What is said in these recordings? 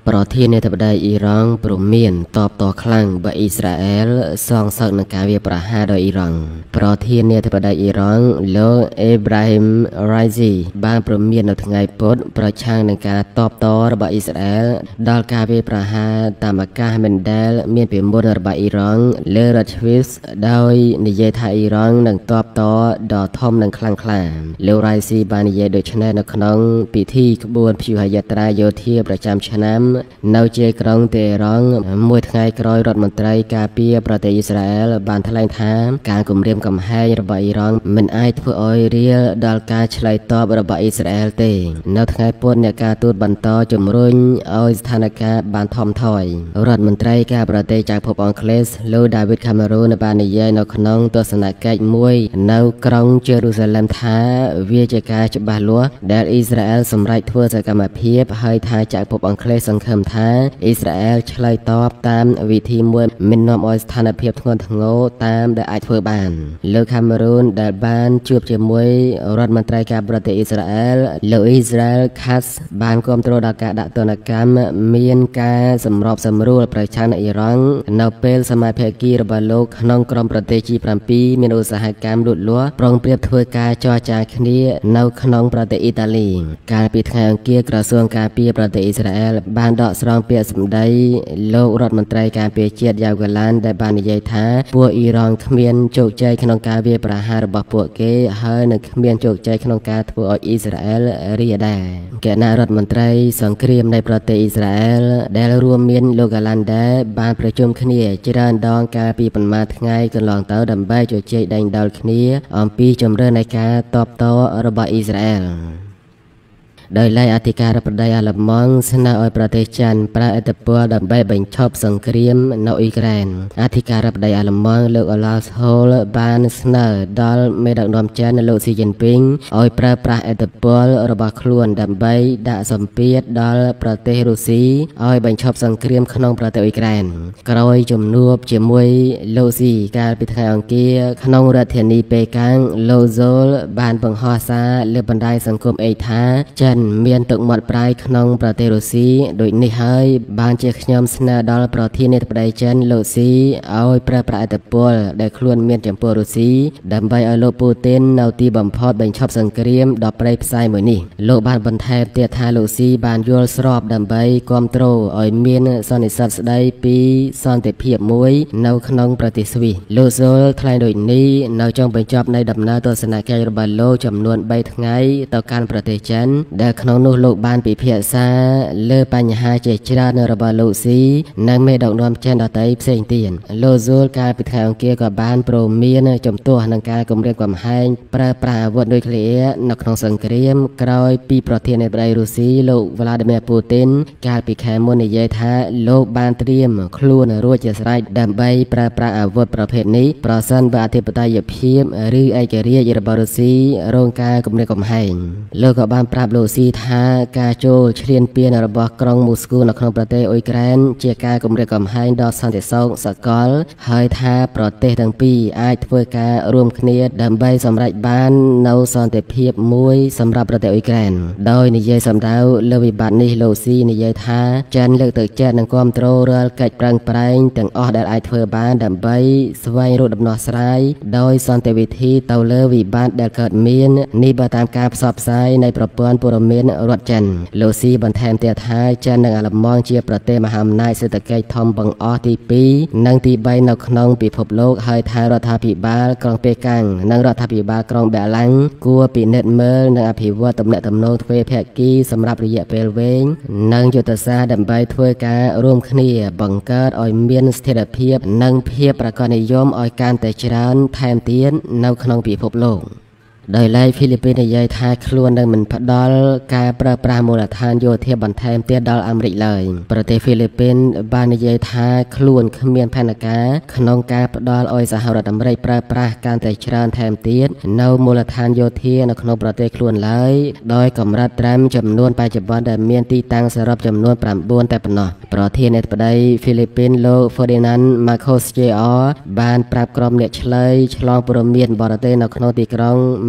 ប្រធានាធិបតីអ៊ីរ៉ង់ព្រមានតបតខ្លាំងបើអ៊ីស្រាអែលសងសឹកនឹងការវាយប្រហារដោយអ៊ីរ៉ង់ប្រធានាធិបតីអ៊ីរ៉ង់លោកអេប្រាហ៊ីមរ៉ៃស៊ីបានព្រមាននៅថ្ងៃពុធប្រឆាំងនឹងការតបតរបស់អ៊ីស្រាអែលដល់ការវាយប្រហារតាមអាកាសមិនដែលមានពីមុនរបស់អ៊ីរ៉ង់លើរដ្ឋស្វីសដោយនិយាយថាអ៊ីរ៉ង់នឹងតបតដ៏ធំនិងខ្លាំងក្លាលោករ៉ៃស៊ីបាននិយាយដូចនេះនៅក្នុងពិធីក្បួនព្យុហយាត្រាយោធាប្រចាំឆ្នាំនៅជាក្រុងតេរ៉ង់មួយថ្ងៃក្រោយរដ្ឋមន្ត្រីការពារប្រទេសអ៊ីស្រាអែលបានថ្លែងថាការគំរាមកំហែងរបស់អ៊ីរ៉ង់មិនអាចធ្វើឲ្យរាលដល់ការឆ្លើយតបរបស់អ៊ីស្រាអែលទេនៅថ្ងៃពុធអ្នកការទូតបន្តជំរុញឲ្យស្ថានភាពបានថមថយរដ្ឋមន្ត្រីការប្រទេសចៅភពអង់គ្លេសលោកដាវីតខាមេរូនបាននិយាយនៅក្នុងទស្សនកិច្ចមួយនៅក្រុងយេរូសាឡិមថាវាជាការច្បាស់លាស់ដែលអ៊ីស្រាអែលសម្រេចធ្វើសកម្មភាពហើយថាចៅភពអង់គ្លេសសង្ឃឹមថាអ៊ីស្រាអែលឆ្លើយតបតាមវិធីមួយមិននាំឲ្យស្ថានភាពធ្ងន់ធ្ងរតាមដែលអាចធ្វើបានលោកខាមេរូនដែលបានជួបជាមួយរដ្ឋមន្ត្រីការប្រទេសអ៊ីស្រាអែលលោកអ៊ីស្រាអែលខាត់បានគាំទ្រដល់ការដាក់ទណ្ឌកម្មមានការសម្របសម្រួលប្រឆាំងនឹងអ៊ីរ៉ង់នៅពេលសមាភាគីរបស់លោកក្នុងក្រុមប្រទេស G7 មានឧស្សាហកម្មលូតលាស់ប្រុងប្រៀបធ្វើការចរចាគ្នានៅក្នុងប្រទេសអ៊ីតាលីកាលពីថ្ងៃអង្គារក្រសួងការពារប្រទេសអ៊ីស្រាអែលបានដកស្រង់ពាក្យសម្ដីលោករដ្ឋមន្ត្រីការពារជាតិយ៉ាវហ្គាឡានដែលបាននិយាយថាពួកអ៊ីរ៉ង់គ្មានជោគជ័យក្នុងការវាយប្រហាររបស់ពួកគេហើយនឹងគ្មានជោគជ័យក្នុងការធ្វើឲ្យអ៊ីស្រាអែលរីកដែរគណៈរដ្ឋមន្ត្រីសង្គ្រាមនៃប្រទេសអ៊ីស្រាអែលដែលរួមមានលោកហ្គាឡានដែរបានប្រជុំគ្នាច្រើនដងកាលពីប៉ុន្មានថ្ងៃកន្លងទៅដើម្បីជជែកដេញដោលគ្នាអំពីជម្រើសនៃការតបតរបស់អ៊ីស្រាអែលដោយឡែកអធិការបតីអាល្លឺម៉ង់ស្នើឲ្យប្រទេសចិនប្រើឥទ្ធិពលដើម្បីបញ្ឈប់សង្គ្រាមនៅអ៊ុយក្រែនអធិការបតីអាល្លឺម៉ង់លោកអូឡាសហូលបានស្នើដល់មេដឹកនាំចិនលោកស៊ីជីនពីងឲ្យប្រើប្រាស់ឥទ្ធិពលរបស់ខ្លួនដើម្បីដាក់សម្ពាធដល់ប្រទេសរុស្ស៊ីឲ្យបញ្ឈប់សង្គ្រាមក្នុងប្រទេសអ៊ុយក្រែនក្រោយជំនួបជាមួយលោកស៊ីកាលពីថ្ងៃអង្គារក្នុងរដ្ឋធានីប៉េកាំងលោកហ្សូលបានបង្ហោះសារលើបណ្ដាញសង្គមអេថាចិនមានទឹកមាត់ប្រាយក្នុងប្រទេសរុស្ស៊ីដូចនេះហើយបានជាខ្ញុំស្នើដល់ប្រធានាធិបតីចិនលោកស៊ីឲ្យប្រើប្រាស់ឥទ្ធិពលដែលខ្លួនមានចំពោះរុស្ស៊ីដើម្បីឲ្យលោកពូទីននៅទីបំផុតបញ្ឈប់សង្គ្រាមដ៏ព្រៃផ្សៃមួយនេះលោកបានបន្ថែមទៀតថាលោកស៊ីបានយល់ស្របដើម្បីគាំទ្រឲ្យមានសន្និសីទស្ដីពីសន្តិភាពមួយនៅក្នុងប្រទេសស្វីសលោកសូលថ្លែងដូចនេះនៅចុងបញ្ចប់នៃដំណើរទស្សនកិច្ចរបស់លោកចំនួន3ថ្ងៃទៅកាន់ប្រទេសចិនដែលក្នុងនោះលោកបានពិភាក្សាលើបញ្ហាជាច្រើនរបស់លោកស៊ីនិងមេដឹកនាំចិនដទៃផ្សេងទៀតលោកស៊ូលកាលពីថ្ងៃអង្គារក៏បានព្រមានជំទាស់នឹងការគម្រាមកំហែងប្រើប្រាស់អាវុធនុយក្លេអ៊ែរនៅក្នុងសង្គ្រាមក្រោយពីប្រធានាធិបតីរុស្ស៊ីលោកវ្លាឌីមៀពូទីនកាលពីខែមុននិយាយថាលោកបានត្រៀមខ្លួនរួចជាស្រេចដើម្បីប្រើប្រាស់អាវុធប្រភេទនេះប្រសិនបើអធិបតេយ្យភាពឬឯករាជ្យរបស់រុស្ស៊ីរងការគម្រាមកំហែងលោកក៏បានប្រាប់លោកស៊ីថាការចូលឈ្លានពានរបស់ក្រុងមូស្គូនៅក្នុងប្រទេសអ៊ុយក្រែនជាការគម្រាមកំហែងដល់សន្តិសុខសកលហើយថាប្រទេសទាំងពីរអាចធ្វើការរួមគ្នាដើម្បីសម្រេចបាននូវសន្តិភាពមួយសម្រាប់ប្រទេសអ៊ុយក្រែនដោយនិយាយសម្ដៅលើវិបត្តិនេះលោកស៊ីនិយាយថាចិនលើកទឹកចិត្តនិងគាំទ្ររាល់កិច្ចប្រឹងប្រែងទាំងអស់ដែលអាចធ្វើបានដើម្បីស្វែងរកដំណោះស្រាយដោយសន្តិវិធីទៅលើវិបត្តិដែលកើតមាននេះបើតាមការផ្សព្វផ្សាយនៃប្រព័ន្ធព័ត៌មានរដ្ឋចិនលោកស៊ីបន្ថែមទៀតថាចិននិងអាល្លឺម៉ង់ជាប្រទេសមហាអំណាចសេដ្ឋកិច្ចធំបង្អស់ទី2និងទី3នៅក្នុងពិភពលោកហើយថារដ្ឋាភិបាលក្រុងប៉េកាំងនិងរដ្ឋាភិបាលក្រុងបែឡាំងគួរពិនិត្យមើលនិងអភិវឌ្ឍទំនាក់ទំនងទ្វេភាគីសម្រាប់រយៈពេលវែងនិងយុទ្ធសាស្ត្រដើម្បីធ្វើការរួមគ្នាបង្កើតឲ្យមានស្ថិរភាពនិងភាពប្រាកដនិយមឲ្យកាន់តែច្រើនថែមទៀតនៅក្នុងពិភពលោកដោយឡែកហ្វីលីពីននិយាយថាខ្លួននឹងមិនផ្ដល់ការប្រើប្រាស់មូលដ្ឋានយោធាបន្ថែមទៀតដល់អាមេរិកឡើយប្រទេសហ្វីលីពីនបាននិយាយថាខ្លួនគ្មានផែនការក្នុងការផ្ដល់ឲ្យសហរដ្ឋអាមេរិកប្រើប្រាស់កាន់តែច្រើនថែមទៀតនៅមូលដ្ឋានយោធានៅក្នុងប្រទេសខ្លួនឡើយដោយកម្រិតត្រឹមចំនួនបច្ចុប្បន្នដែលមានទីតាំងសរុបចំនួន9តែប៉ុណ្ណោះប្រធានាធិបតីហ្វីលីពីនលោក Ferdinand Marcos Jr. បានប្រាប់ក្រុមអ្នកឆ្លើយឆ្លងព័ត៌មានបរទេសនៅក្នុងទីក្រុង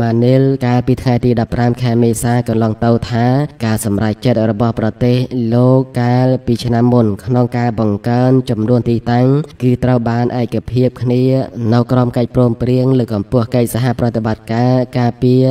ម៉ានីលកាលពីថ្ងៃទី15ខែមេសាកន្លងទៅថាការសម្រេចចិត្តរបស់ប្រទេសលោកកាលពីឆ្នាំមុនក្នុងការបង្កើនចំនួនទីតាំងគឺត្រូវបានឯកភាពគ្នានៅក្រោមកិច្ចព្រមព្រៀងលើកកម្ពស់កិច្ចសហប្រតិបត្តិការពារ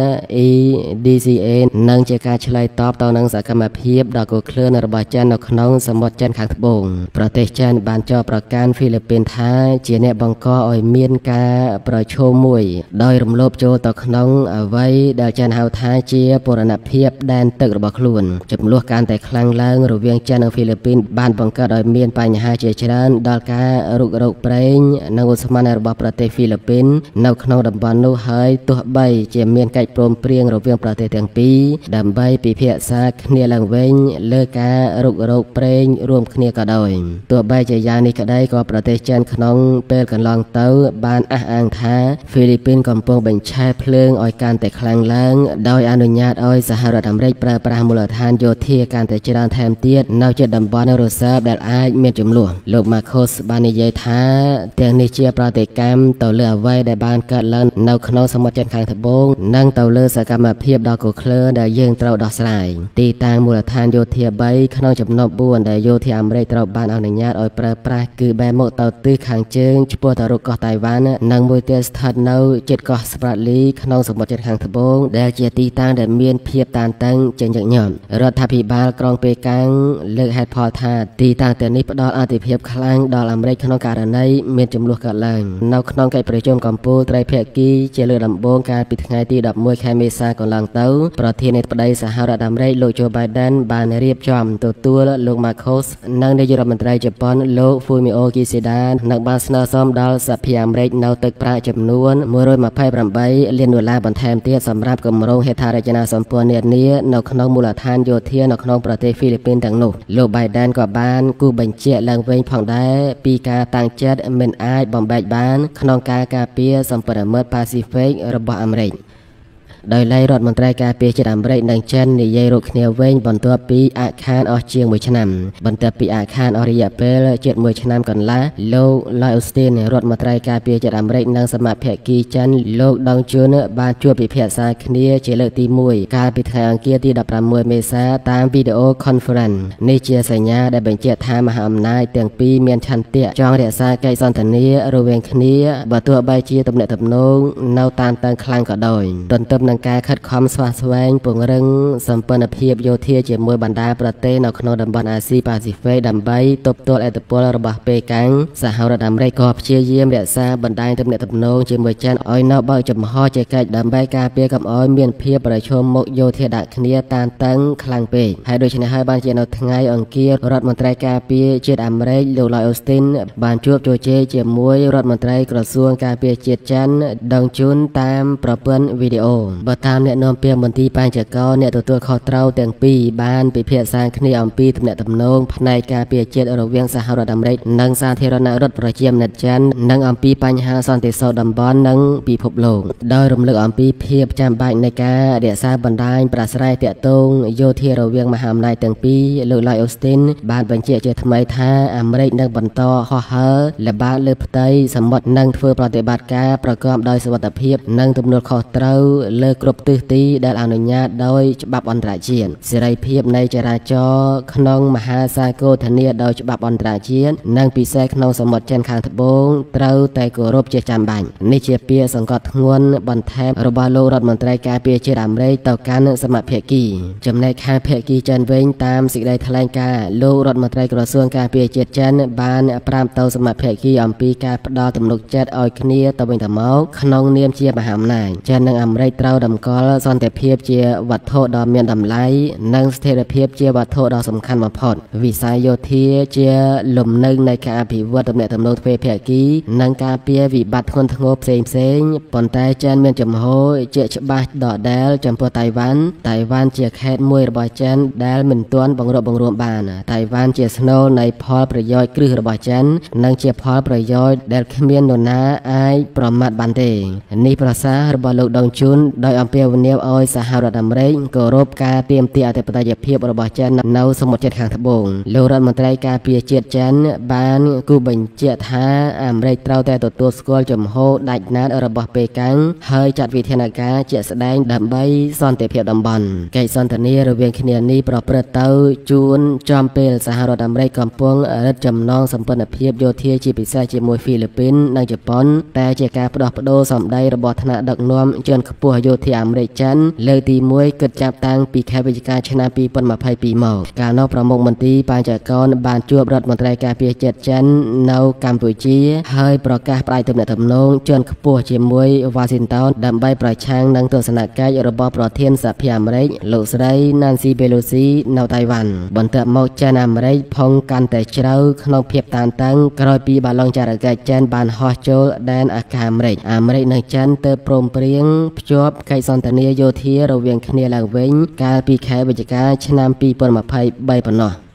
EDCA និងជាការឆ្លើយតបទៅនឹងសកម្មភាពដ៏គគ្រឹះរបស់ចិននៅក្នុងសមុទ្រចិនខាងត្បូងប្រទេសចិនបានចោទប្រកាន់ហ្វីលីពីនថាជាអ្នកបង្កឲ្យមានការប្រឈមមួយដោយរំលោភចូលទៅក្នុងអ្វីដែលចិនហៅថាជាបូរណភាពដែនទឹករបស់ខ្លួនចំនួនកាន់តែខ្លាំងឡើងរវាងចិននិងហ្វីលីពីនបានបង្កើតឲ្យមានបញ្ហាជាច្រើនដល់ការរុករកប្រេងនិងឧស្ម័នរបស់ប្រទេសហ្វីលីពីននៅក្នុងតំបន់នោះហើយទោះបីជាមានកិច្ចព្រមព្រៀងរវាងប្រទេសទាំងពីរដើម្បីពិភាក្សាគ្នាឡើងវិញលើការរុករកប្រេងរួមគ្នាក៏ដោយទោះបីជាយ៉ាងនេះក្តីក៏ប្រទេសចិនក្នុងពេលកន្លងទៅបានអះអាងថាហ្វីលីពីនកំពុងបញ្ឆេះភ្លើងឲ្យកាន់តែខ្លាំងឡើងដោយអនុញ្ញាតឲ្យសហរដ្ឋអាមេរិកប្រើប្រាស់មូលដ្ឋានយោធាកាន់តែច្រើនថែមទៀតនៅជិតតំបន់រសើបដែលអាចមានចំនួនលោក Marcos បាននិយាយថាទាំងនេះជាប្រតិកម្មទៅលើអ្វីដែលបានកើតឡើងនៅក្នុងសមុទ្រចិនខាងត្បូងនិងទៅលើសកម្មភាពដ៏គគ្រឹះដែលយើងត្រូវដោះស្រាយទីតាំងមូលដ្ឋានយោធា3ក្នុងចំណុច4ដែលយោធាអាមេរិកត្រូវបានអនុញ្ញាតឲ្យប្រើប្រាស់គឺបែរមុខទៅទិសខាងជើងឆ្ពោះទៅរកកោះតៃវ៉ាន់និងមួយទៀតស្ថិតនៅជិតកោះ Spratly ក្នុងសមុទ្រចិនខាងត្បូងដែលជាទីតាំងដែលមានភាពតានតឹងជាញឹកញាប់រដ្ឋាភិបាលក្រុងប៉េកាំងលើកហេតុផលថាទីតាំងទាំងនេះផ្ដល់អាទិភាពខ្លាំងដល់អាមេរិកក្នុងករណីមានចំនួនកើតឡើងនៅក្នុងកិច្ចប្រជុំកំពូលត្រីភាគីជាលើកដំបូងកាលពីថ្ងៃទី11ខែមេសាកន្លងទៅប្រធានាធិបតីសហរដ្ឋអាមេរិកលោក Joe Biden បានរៀបចំទទួលលោក Marcos និងនាយករដ្ឋមន្ត្រីជប៉ុនលោក Fumio Kishida និងបានស្នើសុំដល់សភាអាមេរិកនៅទឹកប្រាក់ចំនួន$128លានបន្ថែមទៀតសម្រាប់គម្រោងហេដ្ឋារចនាសម្ព័ន្ធនានានៅក្នុងមូលដ្ឋានយោធានៅក្នុងប្រទេសហ្វីលីពីនទាំងនោះលោក Biden ក៏បានគូបញ្ជាក់ឡើងវិញផងដែរពីការតាំងចិត្តមិនអាចបំបែកបានក្នុងការការពារសម្ព័ន្ធមិត្តប៉ាស៊ីហ្វិករបស់អាមេរិកដោយឡែករដ្ឋមន្ត្រីការពារជាតិអាមេរិកនិងចិននិយាយរកគ្នាវិញបន្ទាប់ពីអាក់ខានអស់ជាង1ឆ្នាំបន្ទាប់ពីអាក់ខានអស់រយៈពេលជិត1ឆ្នាំកន្លះលោក Lloyd Austin រដ្ឋមន្ត្រីការពារជាតិអាមេរិកនិងសមាភាគីចិនលោក Dong Jun បានជួបពិភាក្សាគ្នាជាលើកទី1កាលពីថ្ងៃអង្គារទី16មេសាតាមវីដេអូ conference នេះជាសញ្ញាដែលបញ្ជាក់ថាមហាអំណាចទាំងពីរមានឆន្ទៈចង់រក្សាកិច្ចសន្ទនារវាងគ្នាបើទោះបីជាទំនាក់ទំនងនៅតានតឹងខ្លាំងក៏ដោយទន្ទឹមនឹងការខិតខំស្វះស្វែងពង្រឹងសម្ព័ន្ធភាពយោធាជាមួយបណ្ដាប្រទេសនៅក្នុងតំបន់អាស៊ីប៉ាស៊ីហ្វិកដើម្បីទប់ទល់ឥទ្ធិពលរបស់ប៉េកាំងសហរដ្ឋអាមេរិកក៏ព្យាយាមរក្សាបណ្ដាញទំនាក់ទំនងជាមួយចិនឲ្យនៅបើកចំហចេះកិច្ចដើម្បីការពារកុំឲ្យមានភាពប្រឈមមុខយោធាដាក់គ្នាតានតឹងខ្លាំងពេកហើយដូច្នេះហើយបានជានៅថ្ងៃអង្គាររដ្ឋមន្ត្រីការពារជាតិអាមេរិកលោក Lloyd Austin បានជួបជជែកជាមួយរដ្ឋមន្ត្រីក្រសួងការពារជាតិចិន Dong Jun តាមប្រព័ន្ធវីដេអូតាមអ្នកនាំពាក្យមន្ទីរបញ្ចកោអ្នកទទួលខុសត្រូវទាំងពីរបានពិភាក្សាគ្នាអំពីទំនាក់ទំនងផ្នែកការពារជាតិរវាងសហរដ្ឋអាមេរិកនិងសាធារណរដ្ឋប្រជាមានិតចិននិងអំពីបញ្ហាសន្តិសុខតំបន់និងពិភពលោកដោយរំលឹកអំពីភាពចាំបាច់នៃការរក្សាបណ្ដាញប្រាស្រ័យទាក់ទងយោធារវាងមហាអំណាចទាំងពីរលោក Lloyd Austin បានបញ្ជាក់ជាថ្មីថាអាមេរិកនឹងបន្តហោះហើរល្បាតលើផ្ទៃសមុទ្រនិងធ្វើប្រតិបត្តិការប្រកបដោយសុវត្ថិភាពនិងទំនួលខុសត្រូវលើគ្រប់ទិសទីដែលអនុញ្ញាតដោយច្បាប់អន្តរជាតិសេរីភាពនៃចរាចរណ៍ក្នុងមហាសាគរធានាដោយច្បាប់អន្តរជាតិនិងពិសេសក្នុងសមុទ្រចិនខាងត្បូងត្រូវតែគោរពជាចាំបាច់នេះជាពាក្យសង្កត់ធ្ងន់បន្ថែមរបស់លោករដ្ឋមន្ត្រីការពារជាតិអាមេរិកទៅកាន់សមាភាគីចំណែកខាងភាគីចិនវិញតាមសេចក្តីថ្លែងការណ៍លោករដ្ឋមន្ត្រីក្រសួងការពារជាតិចិនបានប្រាប់ទៅសមាភាគីអំពីការផ្ដល់ទំនុកចិត្តឲ្យគ្នាទៅវិញទៅមកក្នុងនាមជាមហាអំណាចចិននិងអាមេរិកត្រូវតម្កល់សន្តិភាពជាវត្ថុដ៏មានតម្លៃនិងស្ថិរភាពជាវត្ថុដ៏សំខាន់បំផុតវិស័យយោធាជាលំនៅនៃការអភិវឌ្ឍទំនាក់ទំនងទ្វេភាគីនិងការពារវិបត្តិធ្ងន់ធ្ងរផ្សេងប៉ុន្តែចិនមានចំហជាច្បាស់ដដែលចំពោះតៃវ៉ាន់ជាខេត្តមួយរបស់ចិនដែលមិនទាន់បង្រួបបង្រួមបានតៃវ៉ាន់ជាស្នូលនៃផលប្រយោជន៍គ្រឹះរបស់ចិននិងជាផលប្រយោជន៍ដែលគ្មាននរណាអាចប្រមាថបានទេនេះប្រសាសន៍របស់លោក Dong Jun ដោយអំពាវនាវឲ្យសហរដ្ឋអាមេរិកគោរពការទាមទារអធិបតេយ្យភាពរបស់ចិននៅសមុទ្រជាតិខាងត្បូងលោករដ្ឋមន្ត្រីការពារជាតិចិនបានគូបញ្ជាក់ថាអាមេរិកត្រូវតែទទួលស្គាល់ជំហរដាច់ណាតរបស់ប៉េកាំងហើយចាត់វិធានការជាក់ស្ដែងដើម្បីសន្តិភាពតំបន់កិច្ចសន្ទនារវាងគ្នានេះប្រព្រឹត្តទៅជួនចំពេលសហរដ្ឋអាមេរិកកំពុងរឹតចំណងសម្ព័ន្ធភាពយោធាជាពិសេសជាមួយហ្វីលីពីននិងជប៉ុនតែជាការផ្ដោះប្ដូរសម្ដីរបស់ថ្នាក់ដឹកនាំជាន់ខ្ពស់យោធាអាមេរិកចិនលើកទី1គិតចាប់តាំងពីខែវិច្ឆិកាឆ្នាំ2022មកកាលនោះប្រមុខមន្ត្រីបញ្ចកនបានជួបរដ្ឋមន្ត្រីការពារជាតិចិននៅកម្ពុជាហើយប្រកាសផ្ដាច់ទំនាក់ទំនងជាន់ខ្ពស់ជាមួយវ៉ាស៊ីនតោនដើម្បីប្រឆាំងនឹងទស្សនកិច្ចរបស់ប្រធានសហភាពអាមេរិកលោកស្រី Nancy Pelosi នៅតៃវ៉ាន់បន្ទាប់មកចិនអាមេរិកផុងកាន់តែជ្រៅក្នុងភាពតានតឹងក្រោយពីបាឡុងចរកិច្ចចិនបានហោះចូលដែនអាកាសអាមេរិកនិងចិនទើបព្រមព្រៀងភ្ជាប់កិច្ចសន្ទនាយោធារវាងគ្នាឡើងវិញកាលពីខែវិច្ឆិកាឆ្នាំ2023ប៉ុណ្ណោះ